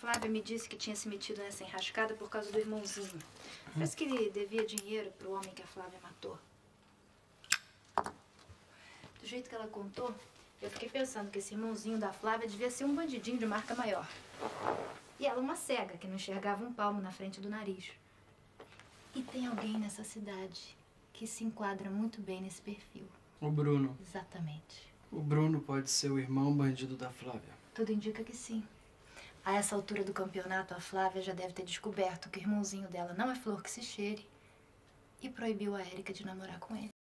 Flávia me disse que tinha se metido nessa enrascada por causa do irmãozinho. Parece que ele devia dinheiro pro homem que a Flávia matou. Do jeito que ela contou, eu fiquei pensando que esse irmãozinho da Flávia devia ser um bandidinho de marca maior. E ela uma cega que não enxergava um palmo na frente do nariz. E tem alguém nessa cidade que se enquadra muito bem nesse perfil. O Bruno. Exatamente. O Bruno pode ser o irmão bandido da Flávia. Tudo indica que sim. A essa altura do campeonato, a Flávia já deve ter descoberto que o irmãozinho dela não é flor que se cheire e proibiu a Érica de namorar com ele.